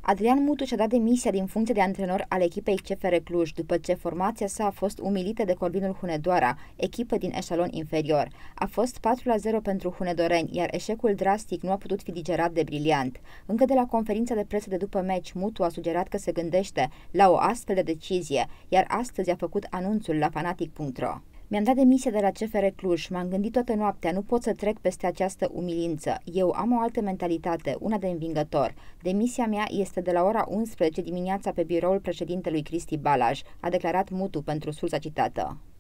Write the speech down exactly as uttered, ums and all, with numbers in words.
Adrian Mutu și-a dat demisia din funcție de antrenor al echipei C F R Cluj, după ce formația sa a fost umilită de Corvinul Hunedoara, echipă din eșalon inferior. A fost patru la zero pentru hunedoreni, iar eșecul drastic nu a putut fi digerat de Briliant. Încă de la conferința de presă de după meci, Mutu a sugerat că se gândește la o astfel de decizie, iar astăzi a făcut anunțul la fanatic punct ro. Mi-am dat demisia de la C F R Cluj, m-am gândit toată noaptea, nu pot să trec peste această umilință. Eu am o altă mentalitate, una de învingător. Demisia mea este de la ora unsprezece dimineața pe biroul președintelui Cristi Balaj, a declarat Mutu pentru sursa citată.